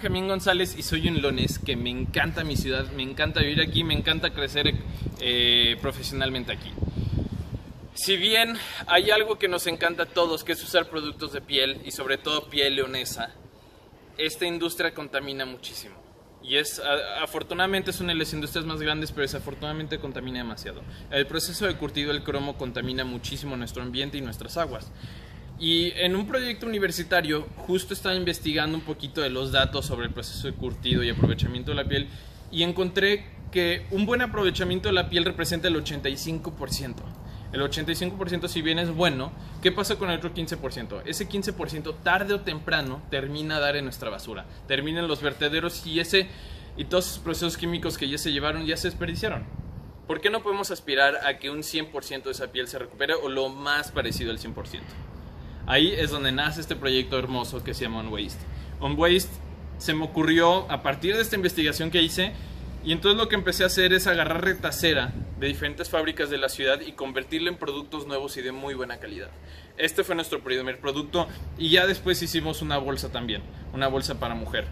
Benjamín González y soy un leonés que me encanta mi ciudad, me encanta vivir aquí, me encanta crecer profesionalmente aquí. Si bien hay algo que nos encanta a todos, que es usar productos de piel y sobre todo piel leonesa, esta industria contamina muchísimo. Y afortunadamente es una de las industrias más grandes, pero desafortunadamente contamina demasiado. El proceso de curtido del cromo contamina muchísimo nuestro ambiente y nuestras aguas. Y en un proyecto universitario justo estaba investigando un poquito de los datos sobre el proceso de curtido y aprovechamiento de la piel y encontré que un buen aprovechamiento de la piel representa el 85%. El 85% si bien es bueno, ¿qué pasa con el otro 15%? Ese 15% tarde o temprano termina a dar en nuestra basura, termina en los vertederos y todos esos procesos químicos que ya se llevaron ya se desperdiciaron. ¿Por qué no podemos aspirar a que un 100% de esa piel se recupere o lo más parecido al 100%? Ahí es donde nace este proyecto hermoso que se llama On Waste. On Waste se me ocurrió a partir de esta investigación que hice y entonces lo que empecé a hacer es agarrar retacera de diferentes fábricas de la ciudad y convertirla en productos nuevos y de muy buena calidad. Este fue nuestro primer producto y ya después hicimos una bolsa también, una bolsa para mujer.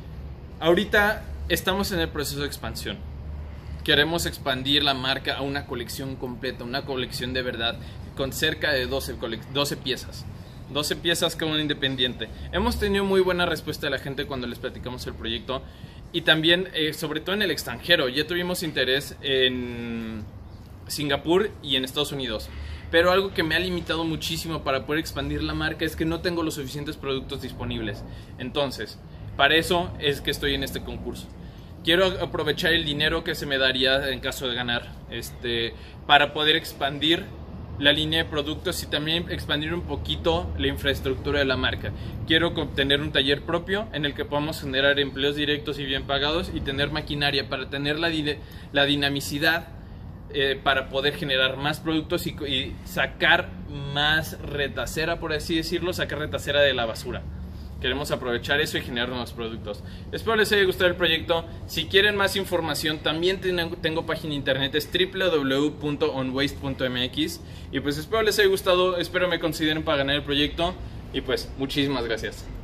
Ahorita estamos en el proceso de expansión. Queremos expandir la marca a una colección completa, una colección de verdad, con cerca de 12 piezas. 12 piezas cada una independiente. Hemos tenido muy buena respuesta de la gente cuando les platicamos el proyecto y también, sobre todo en el extranjero. Ya tuvimos interés en Singapur y en Estados Unidos. Pero algo que me ha limitado muchísimo para poder expandir la marca es que no tengo los suficientes productos disponibles. Entonces, para eso es que estoy en este concurso. Quiero aprovechar el dinero que se me daría en caso de ganar para poder expandir la línea de productos y también expandir un poquito la infraestructura de la marca. Quiero tener un taller propio en el que podamos generar empleos directos y bien pagados y tener maquinaria para tener la dinamicidad para poder generar más productos y sacar más retacera, por así decirlo, sacar retacera de la basura. Queremos aprovechar eso y generar nuevos productos. Espero les haya gustado el proyecto. Si quieren más información, también tengo página de internet, es www.onwaste.mx. Y pues espero les haya gustado, espero me consideren para ganar el proyecto. Y pues muchísimas gracias.